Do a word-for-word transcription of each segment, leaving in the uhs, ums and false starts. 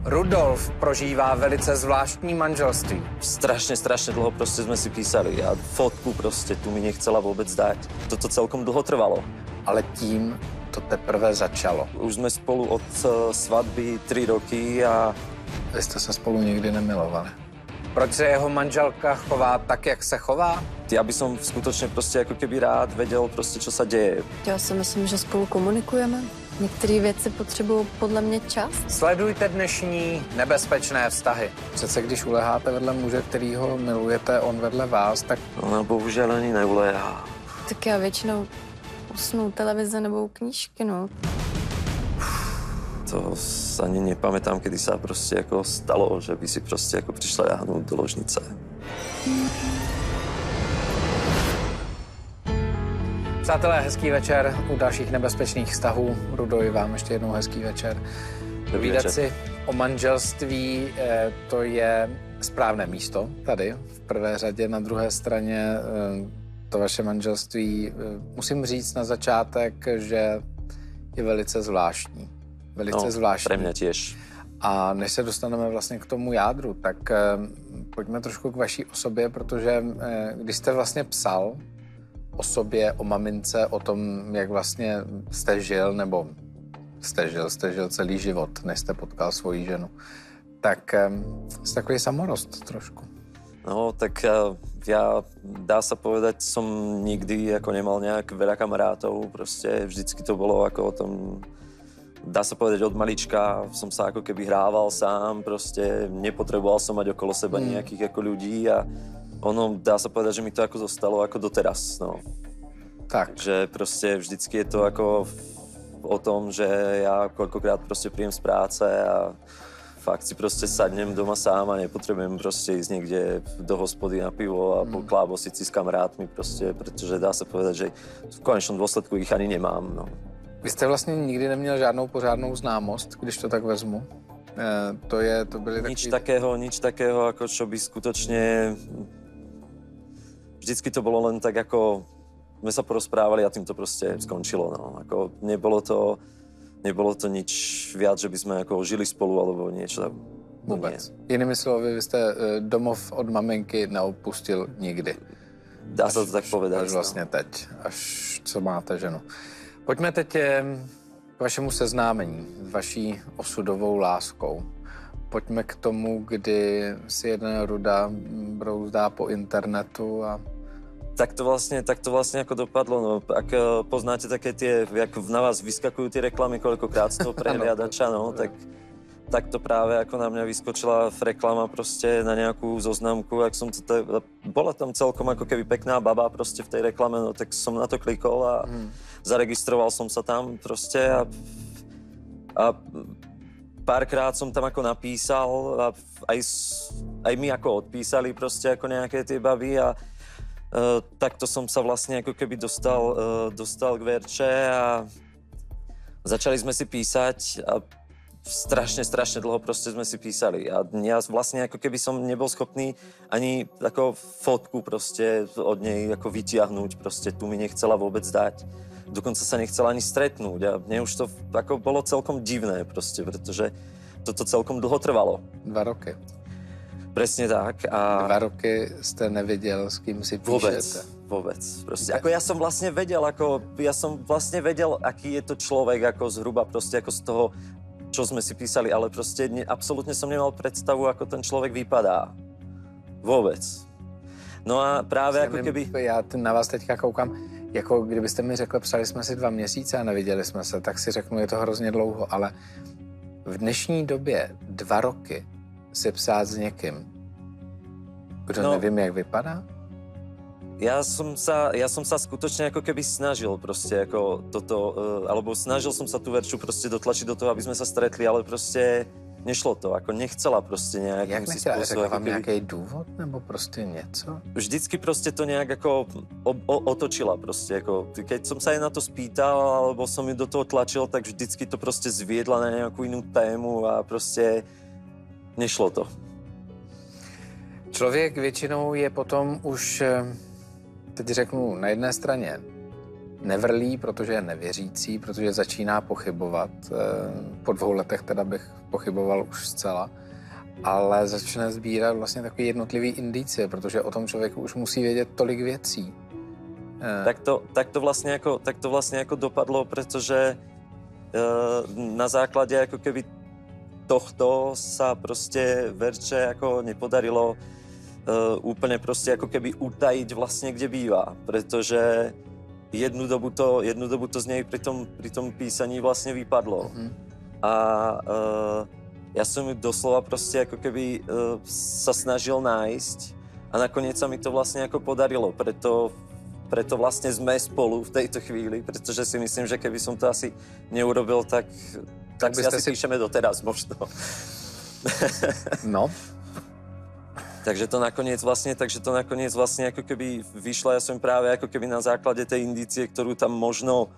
Rudolf prožívá velice zvláštní manželství. Strašně, strašně dlouho prostě jsme si písali a fotku prostě tu mi nechcela vůbec dát. Toto celkom dlouho trvalo. Ale tím to teprve začalo. Už jsme spolu od svatby tři roky a... Vy jste se spolu nikdy nemilovali. Proč se jeho manželka chová tak, jak se chová? Já bych som skutečně prostě jako keby rád věděl prostě, co se děje. Já si myslím, že spolu komunikujeme. Některé věci potřebují podle mě čas. Sledujte dnešní nebezpečné vztahy. Přece když uleháte vedle muže, kterýho milujete, on vedle vás, tak... No bohužel ani neulehá. Tak já většinou usnu televize nebo knížky, no. To ani nepamätám, kedy se prostě jako stalo, že by si prostě jako přišla jáhnout do ložnice. Přátelé, hezký večer u dalších nebezpečných vztahů. Rudovi, vám ještě jednou hezký večer. Povídat si o manželství, to je správné místo tady, v prvé řadě. Na druhé straně to vaše manželství, musím říct na začátek, že je velice zvláštní. Velice no, zvláštní. Pre mě těž. A než se dostaneme vlastně k tomu jádru, tak pojďme trošku k vaší osobě, protože když jste vlastně psal o sobě, o mamince, o tom, jak vlastně jste žil, nebo jste žil, jste žil celý život, než jste potkal svoji ženu, tak jste takový samorost trošku. No, tak já, dá se povedať, som nikdy jako nemal nějak veľa kamarátov, prostě vždycky to bylo jako o tom, dá se povedať, od malička som sa ako keby hrával sám, prostě nepotreboval som mať okolo seba hmm. nejakých jako ľudí a ono, dá se povedať, že mi to jako zostalo jako doteraz, no. Tak. Takže prostě vždycky je to jako o tom, že já kolikrát prostě príjem z práce a fakt si prostě sadnem doma sám a nepotřebujem prostě jít někde do hospody na pivo a hmm. poklábosiť si s kamarátmi prostě, protože dá se povedať, že v konečnom dôsledku ich ani nemám, no. Vy jste vlastně nikdy neměl žádnou pořádnou známost, když to tak vezmu. E, to je, to byly Nič takový... takého, nič takého, jako čo by skutočne... Vždycky to bylo len tak, jako... My sa porozprávali a tým to prostě skončilo, no. Jako nebolo to... Nebolo to nič viac, že by sme jako žili spolu, alebo niečo. Vůbec. Jinými slovy, vy jste domov od maminky neopustil nikdy. Dá až, se to tak povedať. Až vlastně no. teď, až co máte ženu. Pojďme teď k vašemu seznámení s vaší osudovou láskou. Pojďme k tomu, kdy si jeden Ruda brouzdá po internetu a... Tak to vlastně, tak to vlastně jako dopadlo, no. Ak poznáte také tie, jak na vás vyskakují ty reklamy kolikrát z toho prehliadača, no, tak, tak to právě jako na mě vyskočila reklama prostě na nějakou zoznamku, jak som to t... bola tam celkom jako keby pekná baba prostě v té reklame, no, tak som na to klikol a hmm. zaregistroval som sa tam prostě a, a párkrát som tam jako napísal a aj, aj mi jako odpísali prostě jako nějaké ty baby a Uh, takto som sa vlastne ako keby dostal, uh, dostal k Verče a začali sme si písať a strašne, strašne dlho prostě sme si písali a ja vlastne ako keby som nebol schopný ani tako fotku prostě od nej jako vytiahnuť, prostě tu mi nechcela vôbec dať. Dokonca sa nechcela ani stretnúť a mne už to ako bolo celkom divné prostě, protože toto celkom dlho trvalo. Dva roky. Presne tak. A... Dva roky jste nevěděl, s kým si píšete. Vůbec, vůbec. Prostě, ako ja som vlastne vedel, ako, ja som vlastne vedel, aký je to človek, ako zhruba prostě, jako z toho, čo sme si písali, ale prostě ne, absolútne som nemal predstavu, ako ten človek vypadá. Vůbec. No a právě jako keby... Já na vás teďka koukám, jako kdybyste mi řekl, psali jsme si dva měsíce a neviděli jsme se, tak si řeknu, je to hrozně dlouho, ale v dnešní době dva roky si psát s někým, kdo no, nevím, jak vypadá? Ja som sa, ja som sa skutočne ako keby snažil prostě jako toto, uh, alebo snažil som sa tu Verču prostě dotlačiť do toho, aby sme sa stretli, ale prostě nešlo to, jako nechcela prostě nějakým jak nechcela, si řekla vám keby... nějaký důvod, nebo prostě něco? Vždycky prostě to nějak jako o, o, otočila prostě, jako keď som sa jej na to spýtal, alebo som ju do toho tlačil, tak vždycky to prostě zviedla na nějakou jinou tému a prostě nešlo to. Člověk většinou je potom už, teď řeknu, na jedné straně nevrlí, protože je nevěřící, protože začíná pochybovat. Po dvou letech teda bych pochyboval už zcela. Ale začne sbírat vlastně takový jednotlivý indicie, protože o tom člověku už musí vědět tolik věcí. Tak to, tak to, vlastně, jako, tak to vlastně jako dopadlo, protože na základě jako keby tohto sa prostě Verče jako nepodarilo úplně prostě jako keby utajiť vlastně, kde bývá, protože jednu dobu to, jednu dobu to z něj při tom, při tom písaní vlastně vypadlo. Mm-hmm. A uh, ja som ju doslova prostě jako keby uh, sa snažil nájsť a nakoniec sa mi to vlastně jako podarilo, preto, preto vlastně sme spolu v tejto chvíli, protože si myslím, že keby som to asi neurobil, tak, tak, tak si asi si... píšeme doteraz možno. No. Takže to nakoniec vlastně, takže to nakoniec vlastně jako keby vyšlo, ja som právě jako keby na základě té indicie, kterou tam možno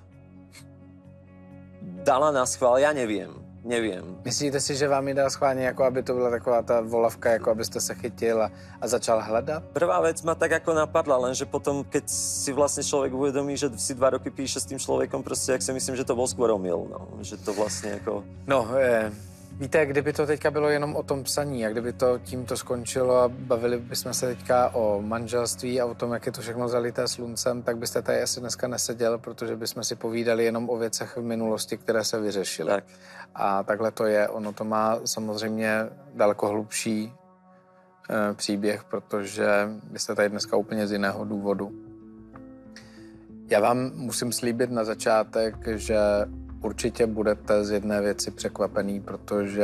dala na schvál, já nevím, nevím. Myslíte si, že vám ji dala schválně, jako aby to byla taková ta volavka, jako abyste se chytil a, a začal hledat? Prvá vec ma tak jako napadla, lenže potom, keď si vlastně člověk uvědomí, že si dva roky píše s tím člověkom, prostě jak si myslím, že to bol skôr omyl, no, že to vlastně jako... No, je... Víte, kdyby to teďka bylo jenom o tom psaní a kdyby to tímto skončilo a bavili bychom se teďka o manželství a o tom, jak je to všechno zalité sluncem, tak byste tady asi dneska neseděl, protože bychom si povídali jenom o věcech v minulosti, které se vyřešily. Tak. A takhle to je. Ono to má samozřejmě daleko hlubší e, příběh, protože byste tady dneska úplně z jiného důvodu. Já vám musím slíbit na začátek, že určitě budete z jedné věci překvapený, protože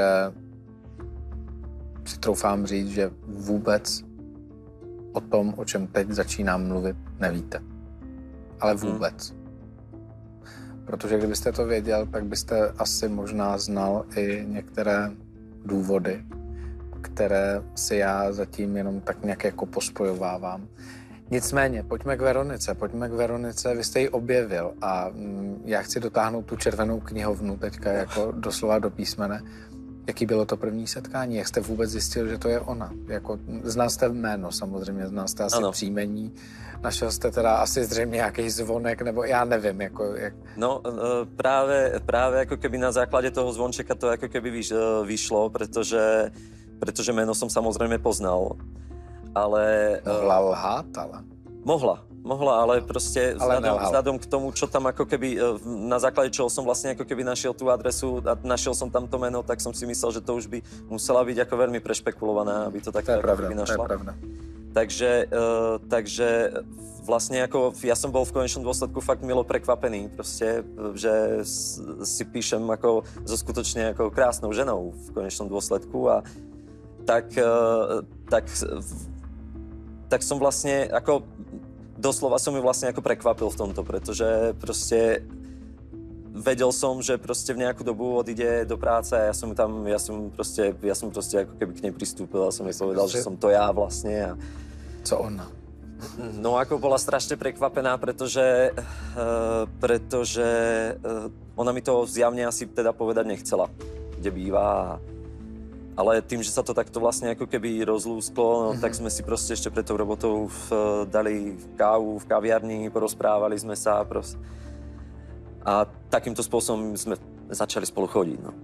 si troufám říct, že vůbec o tom, o čem teď začínám mluvit, nevíte. Ale vůbec. Hmm. Protože kdybyste to věděl, tak byste asi možná znal i některé důvody, které si já zatím jenom tak nějak jako pospojovávám. Nicméně, pojďme k Veronice, pojďme k Veronice, vy jste ji objevil a mm, já chci dotáhnout tu červenou knihovnu teďka jako doslova do písmene. Jaký bylo to první setkání? Jak jste vůbec zjistil, že to je ona? Jako, znal jste jméno samozřejmě, znal jste asi ano. příjmení, našel jste teda asi zřejmě nějaký zvonek, nebo já nevím, jako... Jak... No právě, právě jako keby na základě toho zvončeka to jako keby vyš, vyšlo, protože, protože jméno jsem samozřejmě poznal. Ale... Mohla lhát, ale... Mohla, mohla, ale prostě ale vzhľadom, vzhľadom k tomu, čo tam ako keby, na základe čoho som vlastne ako keby našiel tú adresu a našiel som tam to meno, tak som si myslel, že to už by musela byť ako veľmi prešpekulovaná, aby to takto ako keby našla. To je pravda. Takže, uh, takže vlastne ako, ja som bol v konečnom dôsledku fakt milo prekvapený, proste, že si píšem ako so skutočne ako krásnou ženou v konečnom dôsledku a tak, uh, tak tak som vlastne ako doslova som ju vlastne ako prekvapil v tomto, pretože proste vedel som, že proste v nejakú dobu odíde do práce a ja som tam, ja som proste, ja som proste ako keby k nej pristúpil a som jej povedal, že som to ja vlastne. A... Co ona? No ako bola strašne prekvapená, pretože, uh, pretože uh, ona mi to zjavne asi teda povedať nechcela, kde býva. Ale tým, že sa to takto vlastne ako keby rozlúsklo, no, mm-hmm. tak sme si proste ešte pred tou robotou v, dali kávu v kaviarni, porozprávali sme sa proste. A takýmto spôsobom sme začali spolu chodiť. No,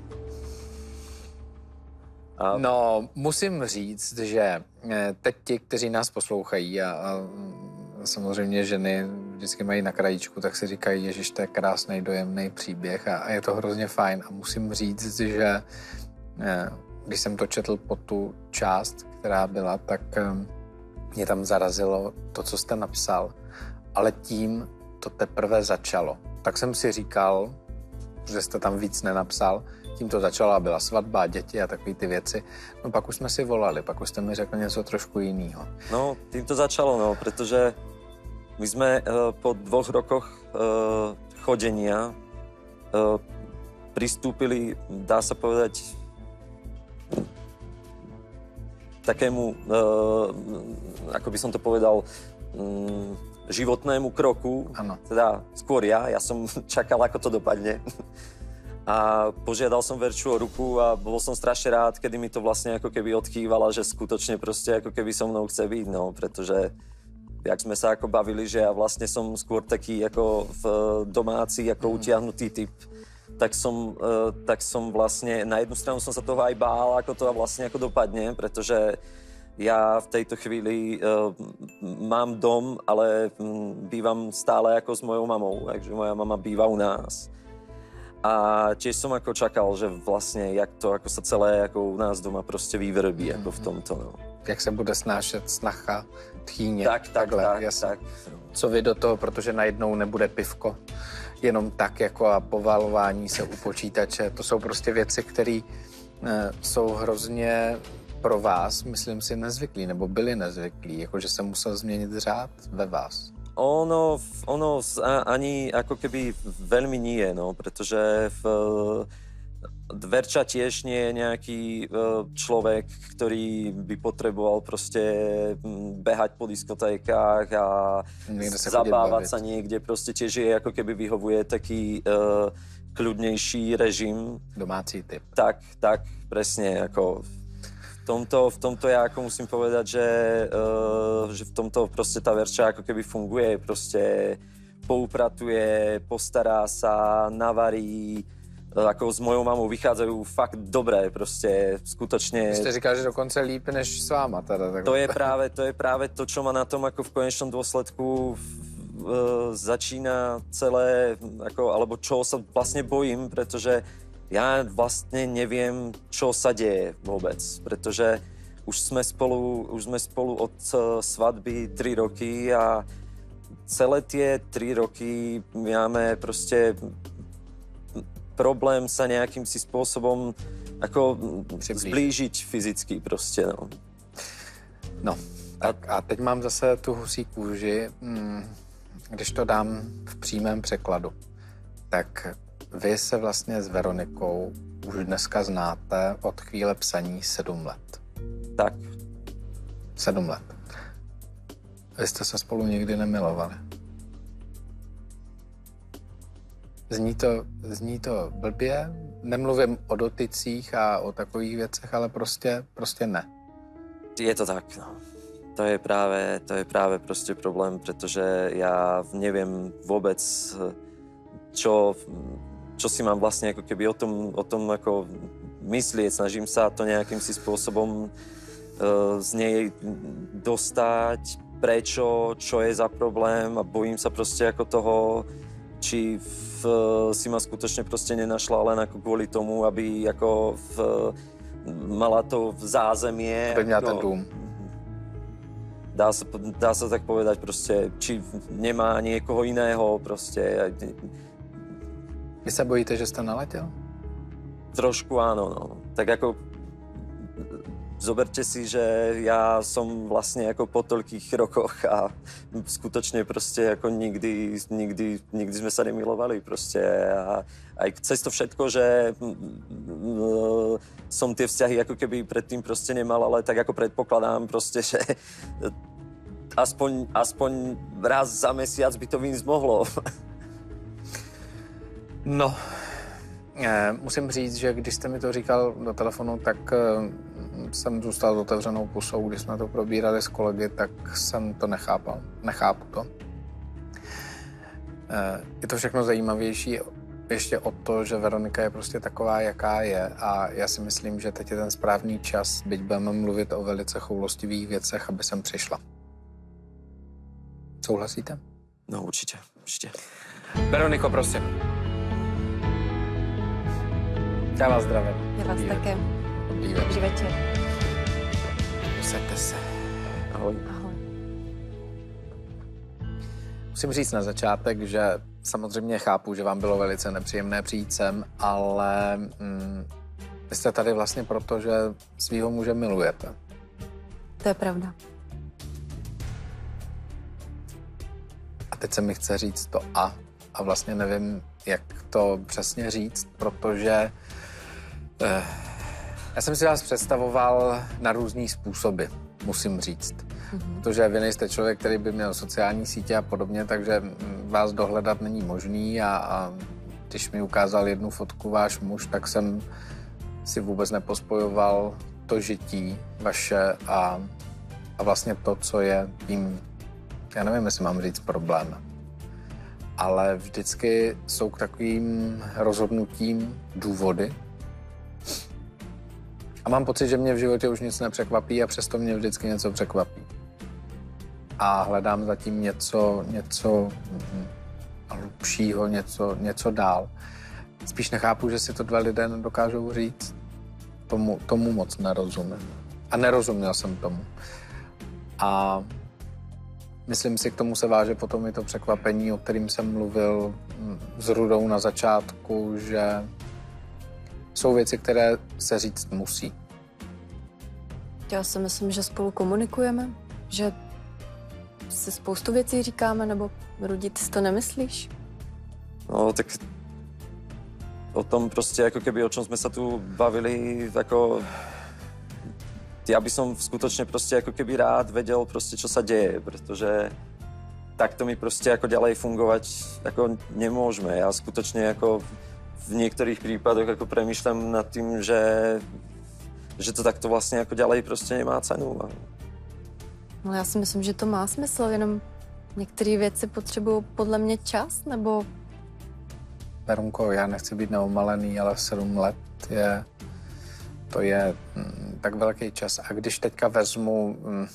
a... no musím říct, že teď ti, kteří nás poslouchají a, a samozřejmě ženy vždycky mají na krajíčku, tak si říkají, ježiš, to je krásný, dojemný příběh a, a je to hrozně fajn. A musím říct, že když jsem to četl po tu část, která byla, tak mě tam zarazilo to, co jste napsal. Ale tím to teprve začalo. Tak jsem si říkal, že jste tam víc nenapsal, tím to začalo a byla svatba, děti a takové ty věci. No pak už jsme si volali, pak už jste mi řekl něco trošku jiného. No, tím to začalo, no, protože my jsme uh, po dvoch rokoch uh, chodenia uh, pristúpili, dá sa povedať, takému, uh, ako by som to povedal, um, životnému kroku. Ano. Teda skôr ja, ja som čakal, ako to dopadne. A požiadal som Verču o ruku a bol som strašne rád, kedy mi to vlastne ako keby odkývala, že skutočne proste ako keby so mnou chce byť, no, pretože jak sme sa ako bavili, že ja vlastne som skôr taký ako v domáci, ako utiahnutý typ, tak som, uh, tak som vlastne, na jednu stranu som sa toho aj bál, ako to vlastne ako dopadne, pretože ja v tejto chvíli uh, mám dom, ale um, bývam stále ako s mojou mamou, takže moja mama býva u nás. A tiež som ako čakal, že vlastne, jak to ako sa celé ako u nás doma prostě vyvrbí, jako v tomto, no. Jak se bude snášet snacha, tchýně, tak, tak, takhle, tak, jasně. tak. Co vy do toho, protože najednou nebude pivko, jenom tak jako a povalování se u počítače, to jsou prostě věci, které e, jsou hrozně pro vás, myslím si, nezvyklí, nebo byli nezvyklí, jakože se musel změnit řád ve vás. Ono, ono ani ako keby veľmi nie, no, pretože v, Verča tiež nie je nejaký človek, ktorý by potreboval proste behať po diskotékách a sa zabávať sa niekde, proste tiež je ako keby vyhovuje taký uh, kľudnejší režim. Domácí typ. Tak, tak, presne, ako V tomto, v tomto já jako musím povedať, že, uh, že v tomto prostě ta Verča jako keby funguje, prostě poupratuje, postará sa, navarí, uh, jako s mojou mamou vychádzajú fakt dobré, prostě skutočně. Vy jste říkal, že dokonce líp než s váma teda. Tak... To je právě, to je právě to, čo ma na tom jako v konečnom dôsledku uh, začíná celé, jako, alebo čo sa vlastně bojím, protože ja vlastne neviem, čo sa deje vôbec, pretože už sme spolu, už sme spolu od svadby tri roky a celé tie tri roky máme prostě problém sa nejakým si spôsobom ako zblížiť fyzicky prostě, no. No, tak a teď mám zase tu husí kůži, když to dám v přímém překladu, tak vy se vlastně s Veronikou už dneska znáte od chvíle psaní sedm let. Tak. Sedm let. Vy jste se spolu nikdy nemilovali. Zní to, zní to blbě, nemluvím o dotycích a o takových věcech, ale prostě, prostě ne. Je to tak, no. To je práve, to je práve prostě problém, pretože ja neviem vôbec, čo... čo si mám vlastne ako keby o tom, o tom ako myslieť. Snažím sa to nejakým si spôsobom uh, z nej dostať, prečo, čo je za problém a bojím sa proste ako toho, či v, si ma skutočne proste nenašla len ako kvôli tomu, aby ako v, mala to v zázemie. Aby měla ten dům. Dá sa, dá sa tak povedať proste, či nemá niekoho iného proste. Vy se bojíte, že jste naletěl? Trošku áno, no. Tak ako zoberte si, že ja som vlastne ako po toľkých rokoch a skutočne proste ako nikdy, nikdy, nikdy sme sa nemilovali proste a aj cez to všetko, že som tie vzťahy ako keby predtým proste nemal, ale tak ako predpokladám proste, že aspoň, aspoň raz za mesiac by to víc mohlo. No, eh, musím říct, že když jste mi to říkal do telefonu, tak eh, jsem zůstal s otevřenou pusou. Když jsme to probírali s kolegy, tak jsem to nechápal. Nechápu to. Eh, je to všechno zajímavější ještě o to, že Veronika je prostě taková, jaká je. A já si myslím, že teď je ten správný čas, byť budeme mluvit o velice choulostivých věcech, aby sem přišla. Souhlasíte? No určitě, určitě. Veroniko, prosím. Já vás zdravím. Já vás také. Dobrý večer. Dobrý večer. Usaďte se. Ahoj. Ahoj. Musím říct na začátek, že samozřejmě chápu, že vám bylo velice nepříjemné přijít sem, ale mm, vy jste tady vlastně proto, že svýho muže milujete. To je pravda. A teď se mi chce říct to a. A vlastně nevím, jak to přesně říct, protože eh, já jsem si vás představoval na různý způsoby, musím říct. Mm-hmm. Protože vy nejste člověk, který by měl sociální sítě a podobně, takže vás dohledat není možný a, a když mi ukázal jednu fotku váš muž, tak jsem si vůbec nepospojoval to žití vaše a, a vlastně to, co je tím já nevím, jestli mám říct problém, ale vždycky jsou k takovým rozhodnutím důvody. A mám pocit, že mě v životě už nic nepřekvapí a přesto mě vždycky něco překvapí. A hledám zatím něco, něco hlubšího, něco, něco dál. Spíš nechápu, že si to dva lidé nedokážou říct. Tomu, tomu moc nerozumím. A nerozuměl jsem tomu. A myslím si, k tomu se váže potom i to překvapení, o kterým jsem mluvil s Rudou na začátku, že jsou věci, které se říct musí. Já si myslím, že spolu komunikujeme, že si spoustu věcí říkáme, nebo Rudi, ty si to nemyslíš? No, tak o tom prostě, jako keby, o čom sme sa tu bavili, ako ja by som skutočne prostě ako keby rád vedel prostě, čo sa deje, pretože takto mi prostě ako ďalej fungovať ako nemôžeme. Ja skutočne ako v niektorých prípadoch ako premýšľam nad tým, že, že to takto vlastně jako ďalej prostě nemá cenu. No já si myslím, že to má smysl, jenom některé věci potřebují podle mě čas, nebo... Verunko, já nechci být neomalený, ale sedm let je, to je mm, tak velký čas. A když teďka vezmu, mm,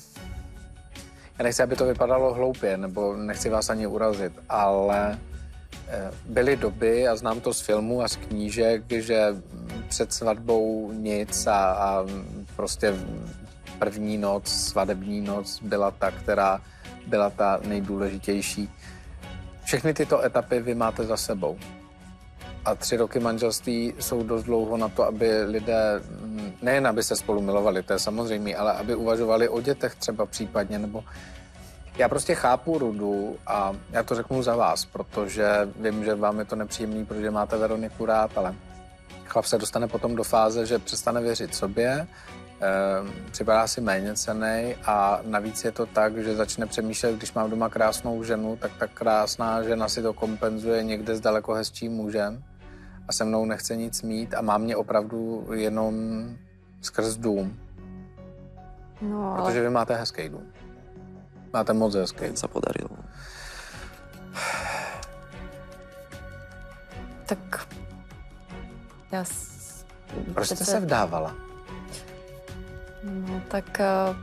já nechci, aby to vypadalo hloupě, nebo nechci vás ani urazit, ale e, byly doby, a znám to z filmů a z knížek, že před svatbou nic a, a prostě první noc, svadební noc byla ta, která byla ta nejdůležitější. Všechny tyto etapy vy máte za sebou. A tři roky manželství jsou dost dlouho na to, aby lidé, nejen aby se spolu milovali, to je samozřejmě, ale aby uvažovali o dětech třeba případně, nebo já prostě chápu Rudu a já to řeknu za vás, protože vím, že vám je to nepříjemný, protože máte Veroniku rád, ale chlap se dostane potom do fáze, že přestane věřit sobě, e, připadá si méněcennej a navíc je to tak, že začne přemýšlet, když mám doma krásnou ženu, tak ta krásná žena si to kompenzuje někde s daleko hezčím mužem a se mnou nechce nic mít a má mě opravdu jenom skrz dům. No, ale... Protože vy máte hezký dům. Máte moc hezký. Se podarilo. Tak... Já... S... Proč jste se vdávala? No, tak... Uh...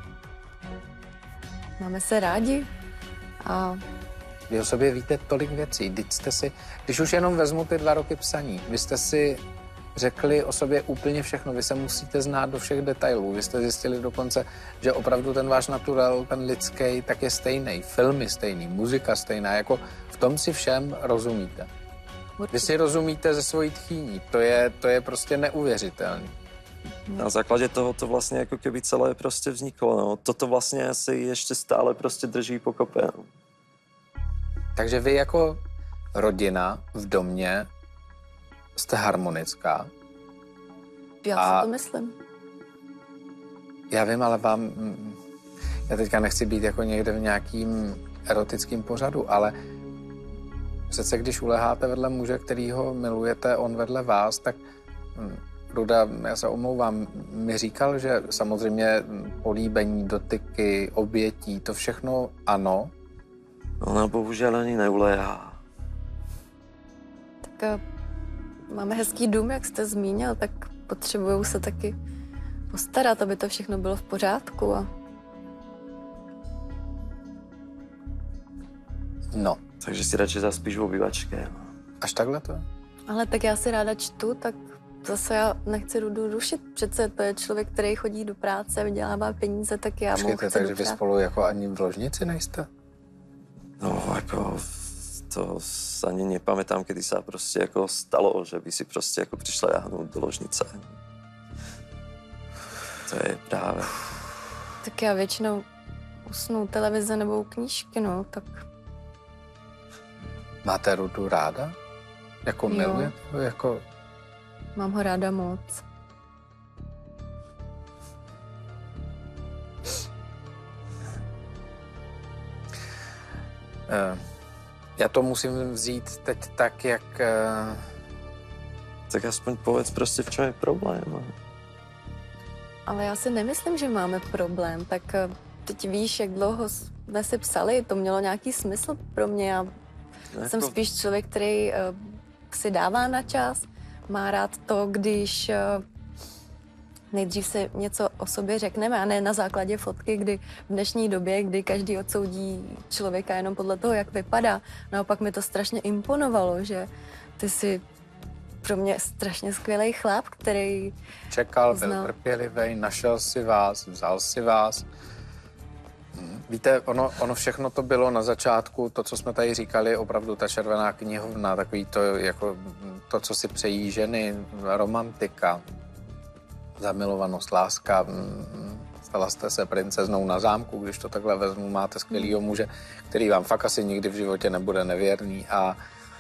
Máme se rádi a... Vy o sobě víte tolik věcí. Když jste si, když už jenom vezmu ty dva roky psaní, vy jste si řekli o sobě úplně všechno. Vy se musíte znát do všech detailů. Vy jste zjistili dokonce, že opravdu ten váš naturel, ten lidský, tak je stejný. Filmy stejný, muzika stejná. Jako v tom si všem rozumíte. Vy si rozumíte ze svojí tchýní. To je, to je prostě neuvěřitelné. Na základě toho to vlastně jako keby celé prostě vzniklo. No. Toto vlastně si ještě stále prostě drží pokope. No. Takže vy jako rodina v domě jste harmonická. Já a si to myslím. Já vím, ale vám... Já teďka nechci být jako někde v nějakým erotickým pořadu, ale přece když uleháte vedle muže, kterýho milujete, on vedle vás, tak Ruda, já se omlouvám, mi říkal, že samozřejmě políbení, dotyky, obětí, to všechno ano. Ona bohužel ani neuléhá. Tak máme hezký dům, jak jste zmínil, tak potřebují se taky postarat, aby to všechno bylo v pořádku. A... No. Takže si radši zaspíš v obývačke. Až takhle to je? Ale tak já si ráda čtu, tak zase já nechci Rudu rušit. Přece to je člověk, který chodí do práce, vydělává peníze, tak já mu chci takže vy spolu jako ani v ložnici nejste? No, jako to ani nepamätám, kedy sa prostě jako stalo, že by si prostě jako přišla jahnout do ložnice. To je právě. Tak já většinou usnu televize nebo knížky, no, tak... Máte Rudu ráda? Jako miluje? Jako... Mám ho ráda moc. Uh, já to musím vzít teď tak, jak... Uh... Tak aspoň povedz prostě, v čem je problém. Ale já si nemyslím, že máme problém. Tak teď víš, jak dlouho jsme si psali, to mělo nějaký smysl pro mě. Já Ne, jsem to... spíš člověk, který uh, si dává na čas, má rád to, když uh, nejdřív si něco o sobě řekneme a ne na základě fotky, kdy v dnešní době, kdy každý odsoudí člověka jenom podle toho, jak vypadá. Naopak mi to strašně imponovalo, že ty jsi pro mě strašně skvělý chlap, který Čekal, byl znal. trpělivý, našel si vás, vzal si vás. Víte, ono, ono všechno to bylo na začátku, to, co jsme tady říkali, opravdu ta červená knihovna, takový to, jako to, co si přejí ženy, romantika, zamilovanost, láska. Stala jste se princeznou na zámku, když to takhle vezmu, máte skvělýho muže, který vám fakt asi nikdy v životě nebude nevěrný a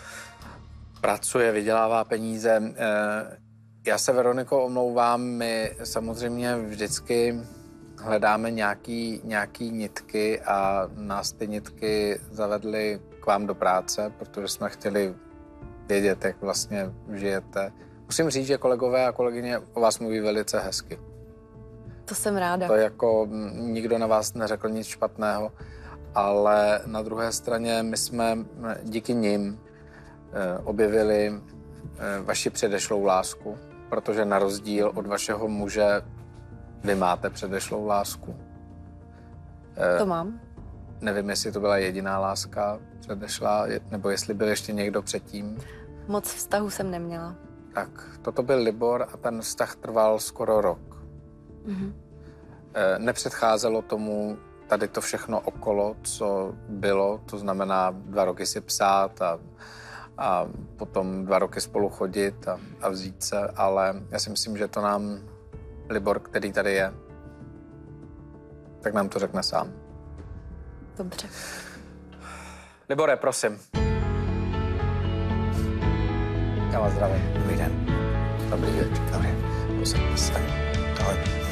pracuje, vydělává peníze. Já se, Veroniko, omlouvám, my samozřejmě vždycky hledáme nějaký, nějaký nitky a nás ty nitky zavedly k vám do práce, protože jsme chtěli vědět, jak vlastně žijete. Musím říct, že kolegové a kolegyně o vás mluví velice hezky. To jsem ráda. To jako nikdo na vás neřekl nic špatného, ale na druhé straně my jsme díky nim objevili vaši předešlou lásku, protože na rozdíl od vašeho muže vy máte předešlou lásku. To mám. Nevím, jestli to byla jediná láska předešlá, nebo jestli byl ještě někdo předtím. Moc vztahu jsem neměla. Tak, toto byl Libor a ten vztah trval skoro rok. Mhm. Nepředcházelo tomu tady to všechno okolo, co bylo, to znamená dva roky si psát a, a potom dva roky spolu chodit a, a vzít se, ale já si myslím, že to nám Libor, který tady je, tak nám to řekne sám. Dobře. Libore, prosím. Já vás zdravím. Dobrý den. Dobrý večer. Dobrý. Prosím, prosím. Ahoj.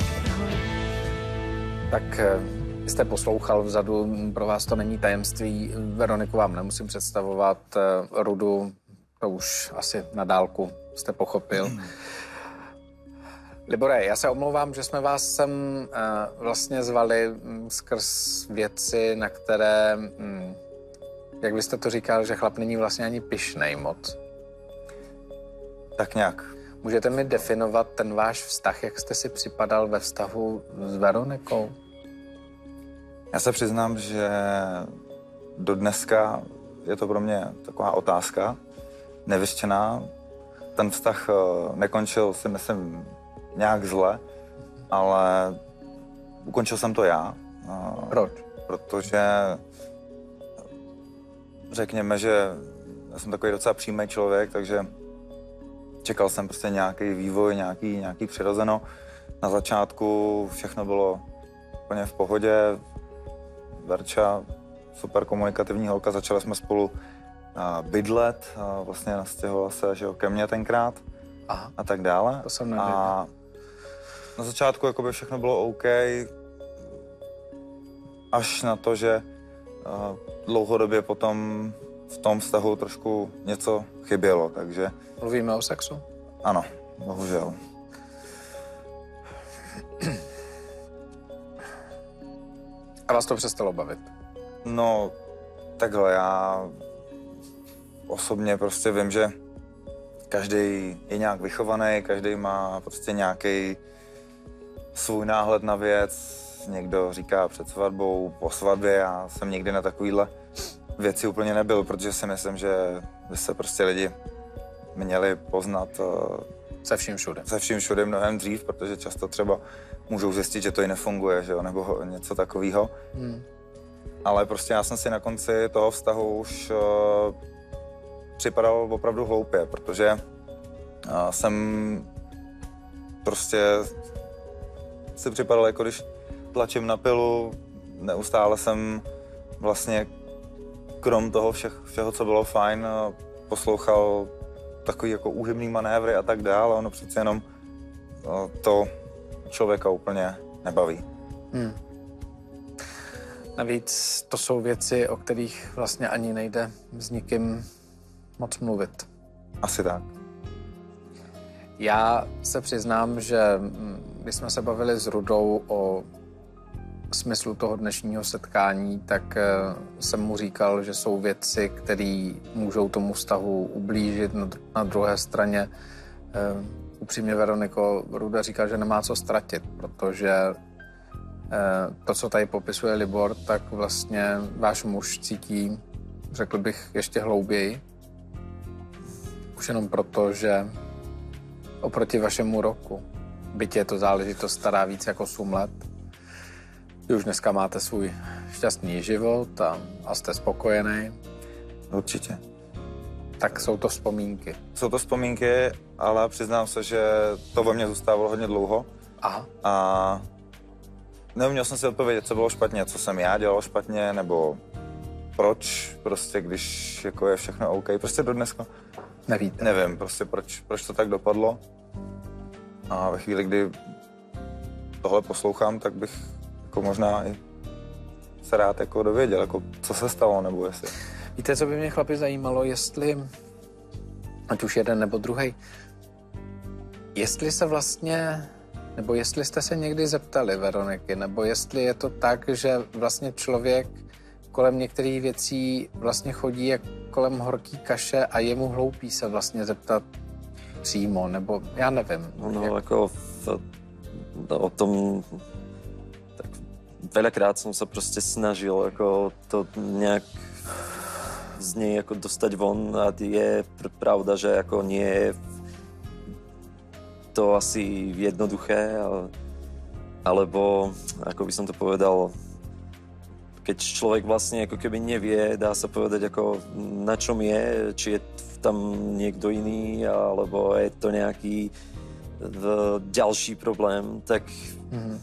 Tak vy jste poslouchal vzadu, pro vás to není tajemství. Veroniku vám nemusím představovat, Rudu to už asi na dálku jste pochopil. Hmm. Libore, já se omlouvám, že jsme vás sem uh, vlastně zvali um, skrz věci, na které, um, jak byste to říkal, že chlap není vlastně ani pyšnej moc. Tak nějak. Můžete mi definovat ten váš vztah, jak jste si připadal ve vztahu s Veronikou? Já se přiznám, že do dneska je to pro mě taková otázka, nevyřčená. Ten vztah nekončil, si myslím, nějak zle, ale ukončil jsem to já. Proč? Protože řekněme, že já jsem takový docela přímý člověk, takže čekal jsem prostě nějaký vývoj, nějaký, nějaký přirozeno. Na začátku všechno bylo úplně v pohodě. Verča, super komunikativní holka, začali jsme spolu bydlet, vlastně nastěhovala se že jo, ke mně tenkrát. Aha. A tak dále. To jsem nevěděl. A na začátku jakoby všechno bylo OK, až na to, že uh, dlouhodobě potom v tom vztahu trošku něco chybělo, takže... Mluvíme o sexu? Ano, bohužel. A vás to přestalo bavit? No, takhle, já osobně prostě vím, že každý je nějak vychovaný, každý má prostě nějaký svůj náhled na věc. Někdo říká před svatbou, po svatbě. Já jsem nikdy na takovýhle věci úplně nebyl, protože si myslím, že by se prostě lidi měli poznat se vším všude. Se vším všude mnohem dřív, protože často třeba můžou zjistit, že to i nefunguje, že jo, nebo něco takového. Hmm. Ale prostě já jsem si na konci toho vztahu už uh, připadal opravdu hloupě, protože uh, jsem prostě si připadal, jako když tlačím na pilu, neustále jsem vlastně krom toho všech, všeho, co bylo fajn, poslouchal takový jako úhybný manévry a tak dále, ono přece jenom uh, to člověka úplně nebaví. Hmm. Navíc to jsou věci, o kterých vlastně ani nejde s nikým moc mluvit. Asi tak. Já se přiznám, že když jsme se bavili s Rudou o smyslu toho dnešního setkání, tak jsem mu říkal, že jsou věci, které můžou tomu vztahu ublížit. Na druhé straně upřímně Veroniko, Ruda říká, že nemá co ztratit, protože to, co tady popisuje Libor, tak vlastně váš muž cítí, řekl bych, ještě hlouběji. Už jenom proto, že oproti vašemu roku, byť je to záležitost stará víc jako osm let, vy už dneska máte svůj šťastný život a, a jste spokojený. Určitě. Tak jsou to vzpomínky. Jsou to vzpomínky, ale přiznám se, že to ve mně zůstávalo hodně dlouho. Aha. A neuměl jsem si odpovědět, co bylo špatně, co jsem já dělal špatně, nebo proč, prostě když jako je všechno OK. Prostě do dneska nevíte. Nevím, prostě proč, proč to tak dopadlo. A ve chvíli, kdy tohle poslouchám, tak bych jako možná i se rád jako dověděl, jako co se stalo, nebo jestli... Víte, co by mě, chlapi, zajímalo, jestli, ať už jeden nebo druhý, jestli se vlastně, nebo jestli jste se někdy zeptali Veroniky, nebo jestli je to tak, že vlastně člověk kolem některých věcí vlastně chodí jak kolem horký kaše a je mu hloupý se vlastně zeptat přímo, nebo já nevím. No, jak... jako v, o tom, tak veľakrát som sa prostě snažil jako to nějak z nej jako dostať von a je pr- pravda, že jako nie je to asi jednoduché, ale, alebo ako by som to povedal, keď človek vlastne ako keby nevie, dá sa povedať ako na čom je, či je tam niekto iný, alebo je to nejaký ďalší problém, tak mm-hmm.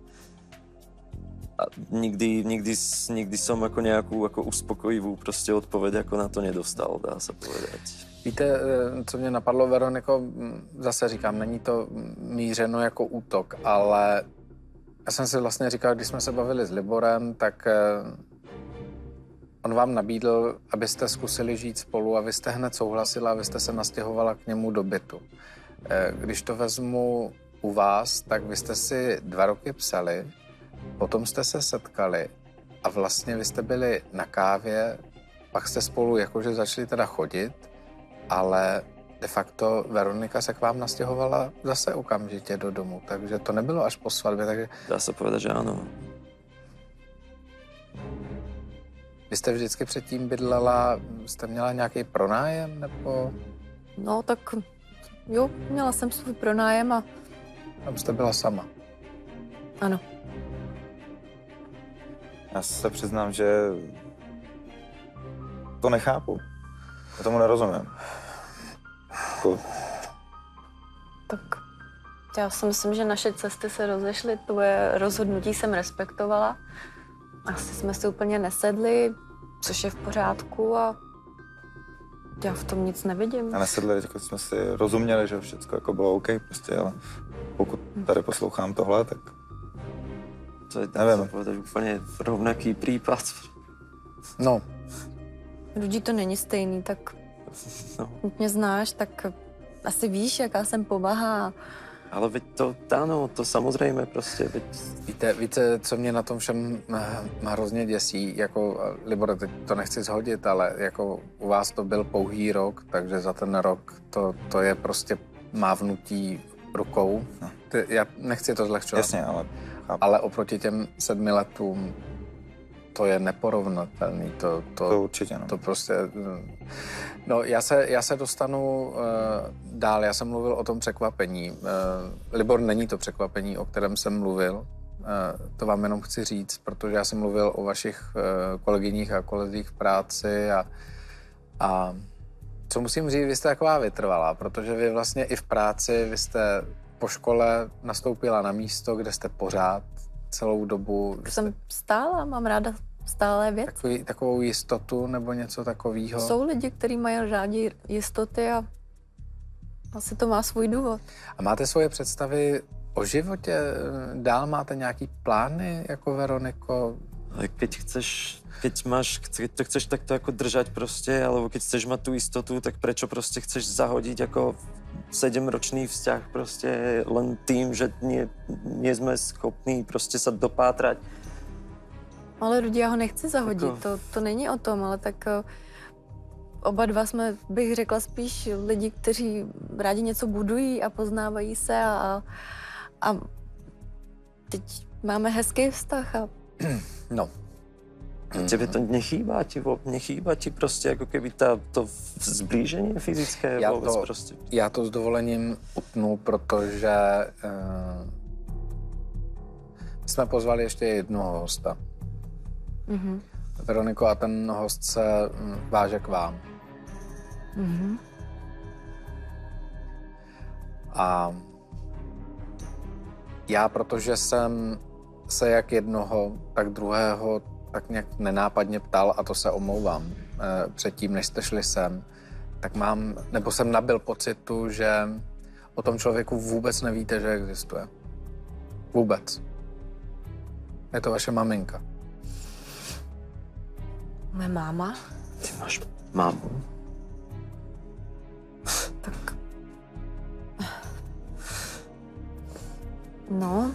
a nikdy, nikdy, nikdy som ako nejakú ako uspokojivú prostě odpoveď ako na to nedostal, dá sa povedať. Víte, co mě napadlo, Veroniko, zase říkám, není to mířeno jako útok, ale já jsem si vlastně říkal, když jsme se bavili s Liborem, tak on vám nabídl, abyste zkusili žít spolu a vy jste hned souhlasila a vy jste se nastěhovala k němu do bytu. Když to vezmu u vás, tak vy jste si dva roky psali, potom jste se setkali a vlastně vy jste byli na kávě, pak jste spolu jakože začali teda chodit, ale de facto Veronika se k vám nastěhovala zase okamžitě do domu, takže to nebylo až po svatbě, takže... Dá se povedat, že ano. Vy jste vždycky předtím bydlela, jste měla nějaký pronájem, nebo... No, tak jo, měla jsem svůj pronájem a... Tam jste byla sama. Ano. Já se přiznám, že to nechápu. Já tomu nerozumím. Jako... Tak já si myslím, že naše cesty se rozešly, tvoje rozhodnutí jsem respektovala. Asi jsme si úplně nesedli, což je v pořádku a já v tom nic nevidím. A nesedli, jako jsme si rozuměli, že všechno jako bylo OK, prostě, ale pokud tady poslouchám tohle, tak to je, dá se povedať, úplně rovnaký případ. No. Rudí, to není stejný, tak no. Mě znáš, tak asi víš, jaká jsem povaha. Ale veď to, ano, to samozřejmě prostě. Veď... Víte, víte, co mě na tom všem hrozně děsí, jako, Libore, teď to nechci shodit, ale jako u vás to byl pouhý rok, takže za ten rok to, to je prostě mávnutí rukou. No. Ty, já nechci to zlehčovat. Jasně, ale... Ale oproti těm sedmi letům to je neporovnatelný. To, to, to určitě, no. To prostě... No, já se, já se dostanu uh, dál. Já jsem mluvil o tom překvapení. Uh, Libor, není to překvapení, o kterém jsem mluvil. Uh, to vám jenom chci říct, protože já jsem mluvil o vašich uh, kolegyních a kolezích v práci a, a co musím říct, vy jste taková vytrvalá, protože vy vlastně i v práci, vy jste po škole nastoupila na místo, kde jste pořád celou dobu. Jsem stála, mám ráda stálé věci. Takový, takovou jistotu nebo něco takového. Jsou lidi, kteří mají rádi jistoty a asi to má svůj důvod. A máte svoje představy o životě? Dál máte nějaký plány jako Veroniko? Ale keď chceš, keď máš, keď to chceš takto jako držať prostě, alebo keď chceš mať tu jistotu, tak prečo prostě chceš zahodiť jako sedemročný vzťah prostě len tým, že nie, nie sme schopní prostě sa dopátrať Ale Rudi, já ho nechci zahodit, Jako... to, to není o tom, ale tak uh, oba dva jsme, bych řekla, spíš lidi, kteří rádi něco budují a poznávají se a, a teď máme hezký vztah a... No. Tebe to nechýbá ti, nechýbá ti prostě jako keby ta, to zblížení fyzické já vůbec to, prostě. Já to s dovolením utnu, protože uh, jsme pozvali ještě jednoho hosta. Mm-hmm. Veroniko, a ten host se váže k vám. Mm-hmm. A já, protože jsem se jak jednoho, tak druhého tak nějak nenápadně ptal, a to se omlouvám, eh, předtím, než jste šli sem, tak mám, nebo jsem nabyl pocitu, že o tom člověku vůbec nevíte, že existuje. Vůbec. Je to vaše maminka. Moje máma? Ty máš mámu? Tak... No...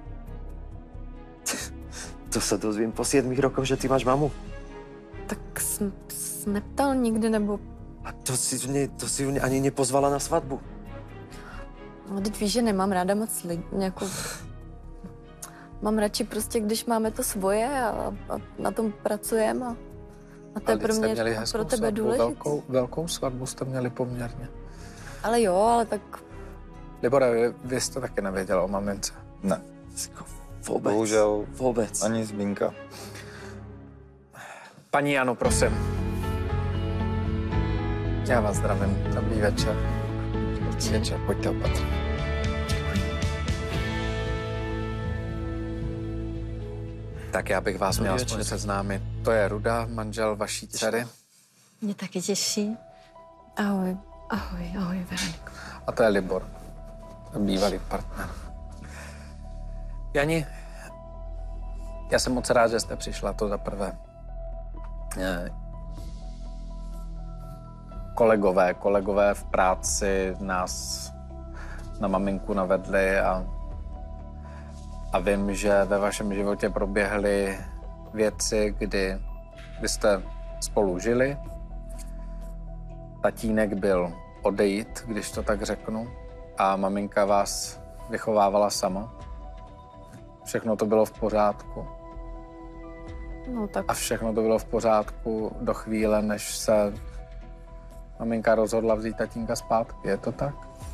To se dozvím po sedmých rokoch, že ty máš mamu. Tak jsem se neptal nikdy, nebo... A to si, mě, to si mě ani nepozvala na svatbu. No, teď víš, že nemám ráda moc lidí, nějakou... Mám radši prostě, když máme to svoje a, a na tom pracujeme a, a to je pro mě, pro tebe důležité. Velkou, velkou svatbu jste měli poměrně. Ale jo, ale tak... Libore, vy, vy jste taky nevěděla o mamince? Ne. Vůbec. Bohužel vůbec. Ani zmínka. Paní Jano, prosím. Já vás zdravím. Dobrý večer. Dobrý večer. Pojďte opatrně. Tak já bych vás měl aspoň seznámit. To je Ruda, manžel vaší dcery. Mě taky těší. Ahoj. Ahoj, ahoj, Veroniko. A to je Libor, bývalý partner. Jani, já jsem moc rád, že jste přišla, to za prvé. Kolegové, kolegové v práci nás na maminku navedli a, a vím, že ve vašem životě proběhly věci, kdy vy jste spolu žili. Tatínek byl odejít, když to tak řeknu, a maminka vás vychovávala sama. Všechno to bylo v pořádku. No, tak... A všechno to bylo v pořádku do chvíle, než se maminka rozhodla vzít tatínka zpátky. Je to tak?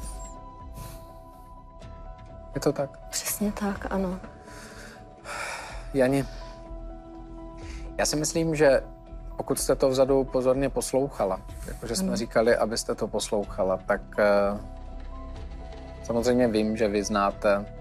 Je to tak? Přesně tak, ano. Jani, já si myslím, že pokud jste to vzadu pozorně poslouchala, jakože jsme hmm. říkali, abyste to poslouchala, tak uh, samozřejmě vím, že vy znáte uh,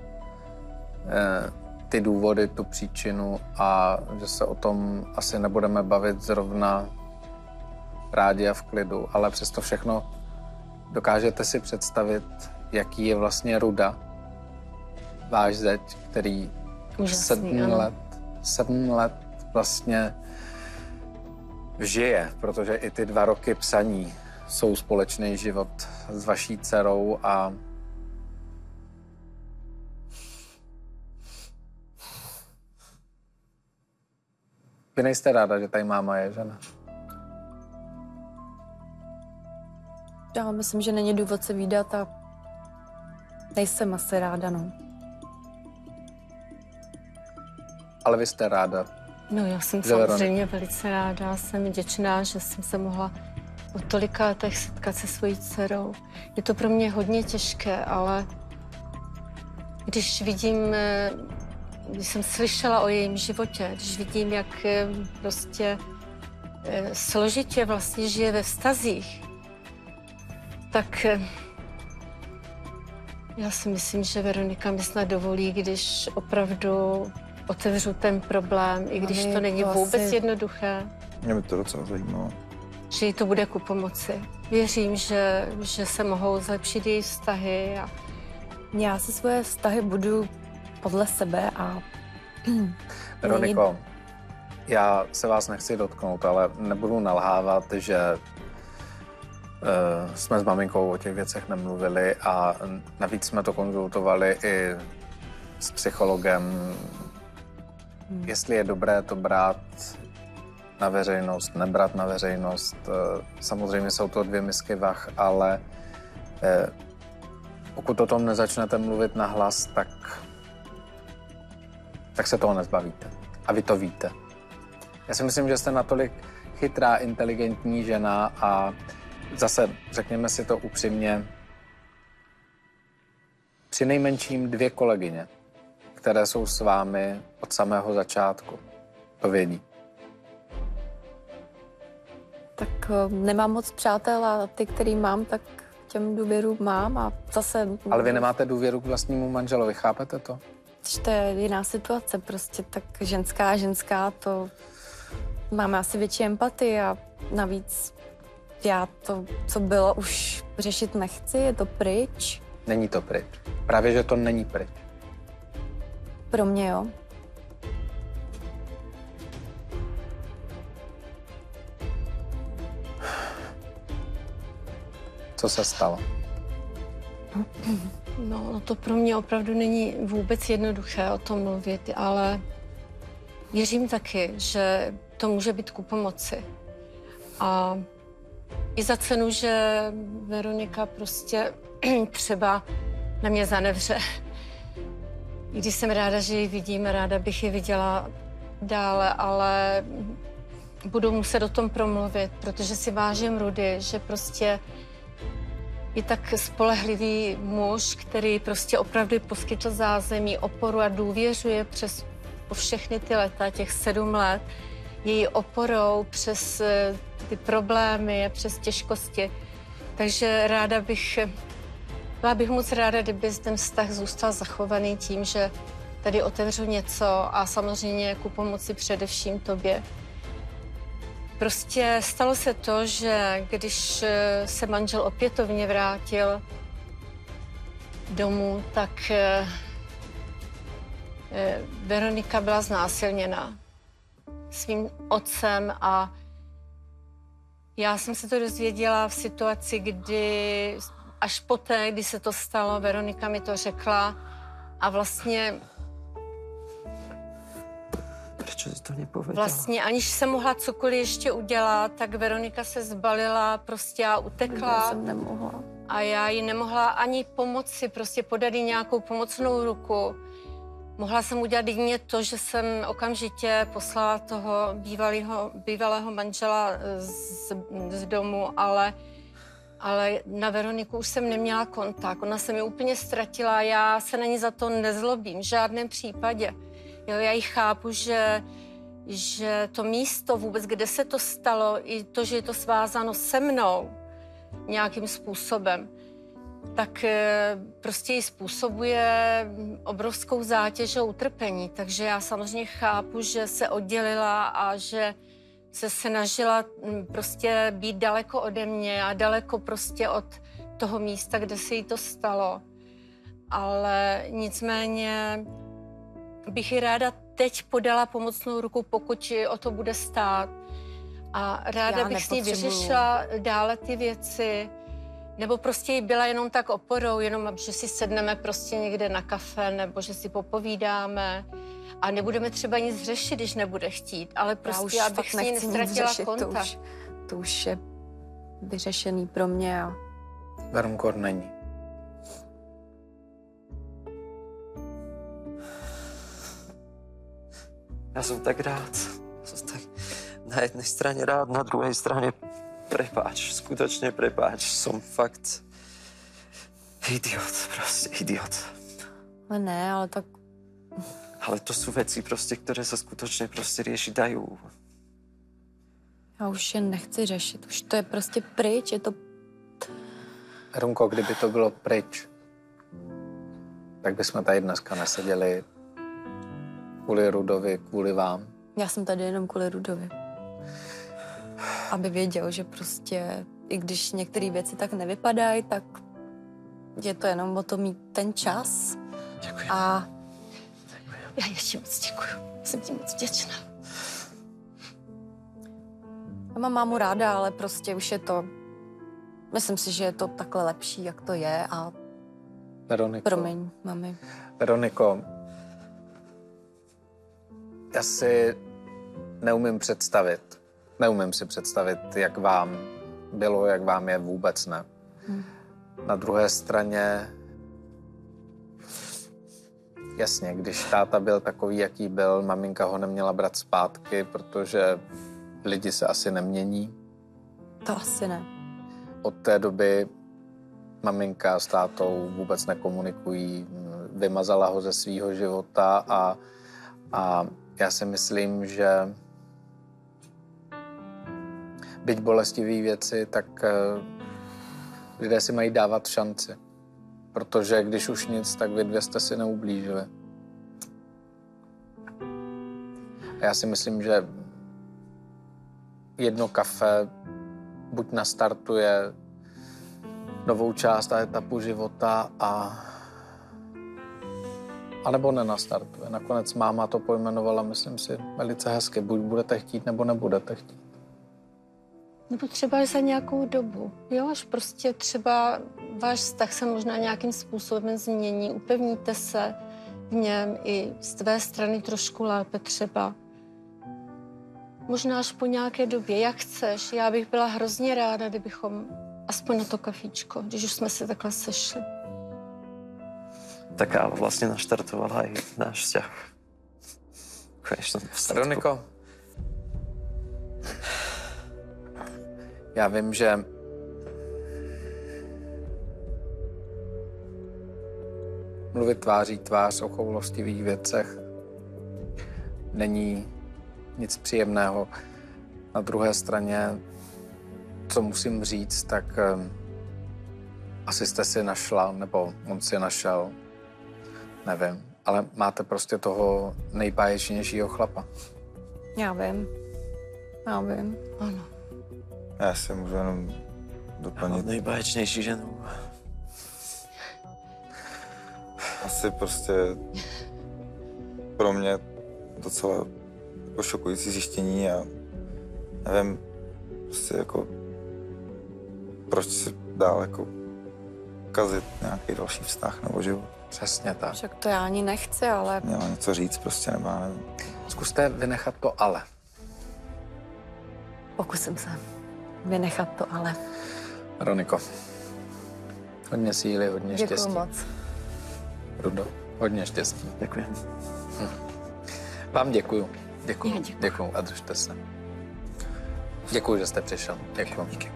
ty důvody, tu příčinu a že se o tom asi nebudeme bavit zrovna rádi a v klidu, ale přesto všechno dokážete si představit, jaký je vlastně Ruda, váš zeď, který Úžasný, sedm ano. let, sedm let vlastně žije, protože i ty dva roky psaní jsou společný život s vaší dcerou a vy nejste ráda, že tady máma je, že ne? Já myslím, že není důvod se vídat a nejsem asi ráda, no. Ale vy jste ráda. No, já jsem Že samozřejmě velice ráda, jsem vděčná, že jsem se mohla po tolika letech setkat se svojí dcerou. Je to pro mě hodně těžké, ale když vidím, když jsem slyšela o jejím životě, když vidím, jak prostě složitě vlastně žije ve vztazích, tak já si myslím, že Veronika mi snad dovolí, když opravdu otevřu ten problém, i když to není vůbec asi... jednoduché. Mě by to docela zajímalo. Že jí to bude ku pomoci. Věřím, že, že se mohou zlepšit její vztahy. A... Já si svoje vztahy budu podle sebe a... Veroniko, já se vás nechci dotknout, ale nebudu nalhávat, že uh, jsme s maminkou o těch věcech nemluvili a navíc jsme to konzultovali i s psychologem hmm. jestli je dobré to brát na veřejnost, nebrat na veřejnost. Samozřejmě jsou to dvě misky vah, ale pokud o tom nezačnete mluvit nahlas, tak, tak se toho nezbavíte. A vy to víte. Já si myslím, že jste natolik chytrá, inteligentní žena a zase, řekněme si to upřímně, přinejmenším dvě kolegyně, které jsou s vámi od samého začátku, to vědí. Tak nemám moc přátel a ty, který mám, tak těm důvěru mám a zase... Ale vy nemáte důvěru k vlastnímu manželovi, chápete to? To je jiná situace prostě, tak ženská ženská, to máme asi větší empatii a navíc já to, co bylo, už řešit nechci, je to pryč. Není to pryč. Právě, že to není pryč. Pro mě jo. Co se stalo? No, to pro mě opravdu není vůbec jednoduché o tom mluvit, ale věřím taky, že to může být ku pomoci. A i za cenu, že Veronika prostě třeba na mě zanevře. I když jsem ráda, že ji vidím, ráda bych ji viděla dále, ale budu muset o tom promluvit, protože si vážím Rudy, že prostě je tak spolehlivý muž, který prostě opravdu poskytl zázemí, oporu a důvěřuje přes po všechny ty leta, těch sedm let, její oporou přes ty problémy a přes těžkosti. Takže ráda bych, byla bych moc ráda, kdyby ten vztah zůstal zachovaný tím, že tady otevřu něco a samozřejmě ku pomoci především tobě. Prostě stalo se to, že když se manžel opětovně vrátil domů, tak Veronika byla znásilněna svým otcem a já jsem se to dozvěděla v situaci, kdy až poté, kdy se to stalo, Veronika mi to řekla a vlastně Proč jsi to nepověděla? Vlastně aniž jsem mohla cokoliv ještě udělat, tak Veronika se zbalila prostě a utekla. Já jsem nemohla. A já jí nemohla ani pomoci, prostě podat jí nějakou pomocnou ruku. Mohla jsem udělat jedině to, že jsem okamžitě poslala toho bývalého, bývalého manžela z, z domu, ale, ale na Veroniku už jsem neměla kontakt. Ona se mi úplně ztratila, já se na ní za to nezlobím, v žádném případě. Jo, já ji chápu, že, že to místo vůbec, kde se to stalo, i to, že je to svázáno se mnou nějakým způsobem, tak prostě ji způsobuje obrovskou zátěž a utrpení. Takže já samozřejmě chápu, že se oddělila a že se snažila prostě být daleko ode mě a daleko prostě od toho místa, kde se jí to stalo. Ale nicméně bych ji ráda teď podala pomocnou ruku, pokud o to bude stát. A ráda Já bych s ní vyřešila dále ty věci. Nebo prostě jí byla jenom tak oporou, jenom, že si sedneme prostě někde na kafe, nebo že si popovídáme. A nebudeme třeba nic řešit, když nebude chtít. Ale prostě, já abych s ní nestratila řešit, kontakt. To už, to už je vyřešený pro mě. A... Verunko, není. Já jsem tak rád. Já jsem tak na jedné straně rád, na druhé straně prepáč, skutečně prepáč. Jsem fakt idiot, prostě idiot. Ale ne, ale tak... Ale to jsou věci prostě, které se skutečně prostě řešit dají. Já už je nechci řešit, už to je prostě pryč, je to... Verunko, kdyby to bylo pryč, tak bychom tady dneska neseděli kvůli Rudovi, kvůli vám. Já jsem tady jenom kvůli Rudovi. Aby věděl, že prostě, i když některé věci tak nevypadají, tak je to jenom o to mít ten čas. Děkuji. A Děkuji. Já ještě moc děkuju. Jsem ti moc vděčná. já mám mámu ráda, ale prostě už je to... Myslím si, že je to takhle lepší, jak to je a... Veroniko. Promiň, mami. Veroniko, Já si neumím představit, neumím si představit, jak vám bylo, jak vám je, vůbec ne. Hmm. Na druhé straně, jasně, když táta byl takový, jaký byl, maminka ho neměla brát zpátky, protože lidi se asi nemění. To asi ne. Od té doby maminka s tátou vůbec nekomunikují, vymazala ho ze svého života a, a já si myslím, že byť bolestivý věci, tak lidé si mají dávat šanci. Protože když už nic, tak vy dvě jste si neublížili. A já si myslím, že jedno kafe buď nastartuje novou část a etapu života a a nebo nenastartuje. Nakonec máma to pojmenovala, myslím si, velice hezky. Buď budete chtít, nebo nebudete chtít. Nebo třeba za nějakou dobu, jo, až prostě třeba váš vztah se možná nějakým způsobem změní, upevníte se v něm i z tvé strany trošku lépe třeba. Možná až po nějaké době, jak chceš. Já bych byla hrozně ráda, kdybychom aspoň na to kafíčko, když už jsme se takhle sešli. Ta káva vlastně naštartovala i náš vzťah. Veroniko, já vím, že mluvit tváří tvář o choulostivých věcech není nic příjemného. Na druhé straně, co musím říct, tak um, asi jste si našla, nebo on si našel, nevím, ale máte prostě toho nejbáječnějšího chlapa. Já vím. Já vím. Ano. Já si můžu jenom doplnit. Nejbáječnější ženu. Asi prostě pro mě docela jako šokující zjištění a nevím, prostě jako proč si dál jako kazit nějaký další vztah nebo život. Přesně tak. Však to já ani nechci, ale... Měla něco říct prostě, nebo já nevím. Zkuste vynechat to ale. Pokusím se vynechat to ale. Veroniko, hodně síly, hodně Děkuju štěstí. moc. Rudo, hodně štěstí. Děkuji. Hm. Vám děkuju. Děkuju. Já děkuju. Děkuju a držte se. Děkuju, že jste přišel. Děkuju. Díky.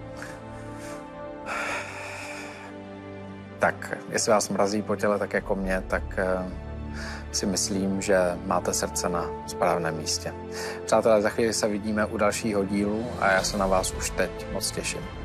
Tak, jestli vás mrazí po těle tak jako mě, tak uh, si myslím, že máte srdce na správném místě. Přátelé, za chvíli se vidíme u dalšího dílu a já se na vás už teď moc těším.